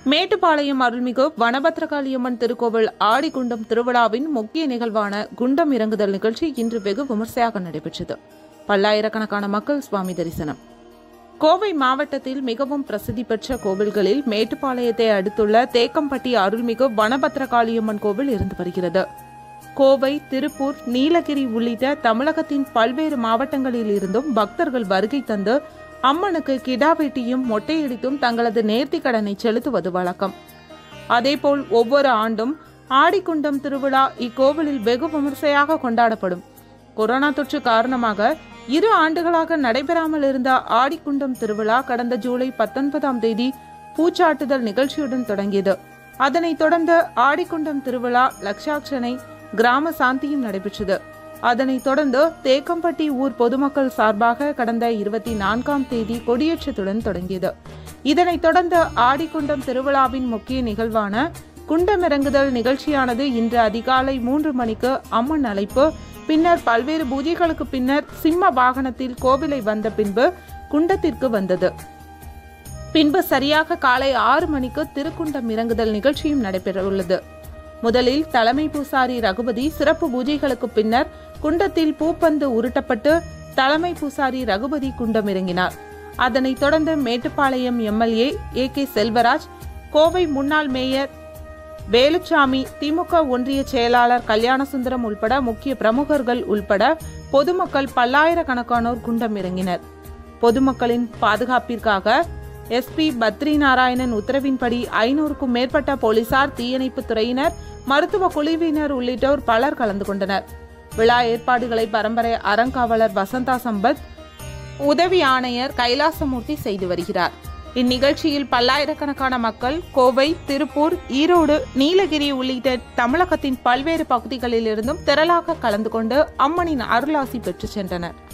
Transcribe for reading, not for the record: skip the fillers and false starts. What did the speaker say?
மேட்டுப்பாளையம் அருள்மிகு வனபத்திரகாளியம்மன் திருக்கோவில் ஆடிக்குண்டம் திருவிழாவின் முக்கிய நிகழ்வான குண்டம் இறங்குதல் நிகழ்ச்சி இன்று வெகு விமர்சையாக நடைபெற்றது. பல்லாயிரக்கணக்கான மக்கள் சுவாமி தரிசனம். கோவை மாவட்டத்தில் மிகவும் பிரசித்தி பெற்ற கோவில்களில் மேட்டுப்பாளையத்தை அடுத்துள்ள தேக்கம்பட்டி அருள்மிகு வனபத்திரகாளியம்மன் கோவில் இருந்து வருகிறது. கோவை, திருப்பூர், நீலகிரி உள்ளிட்ட தமிழகத்தின் பல்வேறு மாவட்டங்களில் இருந்தும் பக்தர்கள் வருகை தந்து அம்மனுக்கு கிடாவெட்டியும் மொட்டையடித்தும் தங்களது நேர்த்திக் கடனை செலுத்துவது வழக்கம். அதேபோல் ஒவ்வொரு ஆண்டும் ஆடிக்குண்டம் திருவிழா இக்கோவிலில் வெகு விமர்சையாக கொண்டாடப்படும். கொரோனா தொற்று காரணமாக 2 ஆண்டுகளாக நடைபெறாமல் இருந்த ஆடிக்குண்டம் திருவிழா கடந்த ஜூலை 19ஆம் தேதி பூச்சாட்டுதல் நிகழ்ச்சியுடன் தொடங்கியது. அதனைத் தொடர்ந்து ஆடிக்குண்டம் திருவிழா லட்சார்ச்சனை, கிராம சாந்தியும் நடைபெற்றது. அதனைத் தொடர்ந்து தேக்கம்பட்டி ஊர் பொதுமக்கள் சார்பாக கடந்த 24ஆம் தேதி கொடியேற்றத்துடன் தொடங்கியது. இதனைத் தொடர்ந்து ஆடிக்குண்டம் திருவிழாவின் முக்கிய நிகழ்வான குண்டமிறங்குதல் நிகழ்ச்சியானது இன்று அதிகாலை 3 மணிக்கு அம்மன் அழைப்பு, பின்னர் பல்வேறு பூஜைகளுக்கு பின்னர் சிம்ம வாகனத்தில் கோவிலை வந்த பின்பு குண்டத்திற்கு வந்தது. பின்பு சரியாக காலை 6 மணிக்கு திருக்குண்டம் இறங்குதல் நிகழ்ச்சியும் நடைபெறவுள்ளது. முதலில் தலைமை பூசாரி ரகுபதி சிறப்பு பூஜைகளுக்கு பின்னர் குண்டத்தில் பூப்பந்து உருட்டப்பட்டு தலைமை பூசாரி ரகுபதி குண்டம் இறங்கினார். அதனைத் தொடர்ந்து மேட்டுப்பாளையம் எம்எல்ஏ AK செல்வராஜ், கோவை முன்னாள் மேயர் வேலுச்சாமி, திமுக ஒன்றிய செயலாளர் கல்யாணசுந்தரம் உள்பட முக்கிய பிரமுகர்கள் உள்பட பொதுமக்கள் பல்லாயிரக்கணக்கானோர் குண்டம் இறங்கினர். பொதுமக்களின் பாதுகாப்பிற்காக SP பத்ரிநாராயணன் உத்தரவின்படி 500க்கும் மேற்பட்ட போலீசார், தீயணைப்பு துறையினர், மருத்துவ குழுவினர் உள்ளிட்டோர் பலர் கலந்து கொண்டனர். விழா ஏற்பாடுகளை பரம்பரை அறங்காவலர் வசந்தா சம்பத், உதவி ஆணையர் கைலாசமூர்த்தி செய்து வருகிறார். இந்நிகழ்ச்சியில் பல்லாயிரக்கணக்கான மக்கள் கோவை, திருப்பூர், ஈரோடு, நீலகிரி உள்ளிட்ட தமிழகத்தின் பல்வேறு பகுதிகளில் இருந்தும் திரளாக கலந்து கொண்டு அம்மனின் அருளாசி பெற்று சென்றனர்.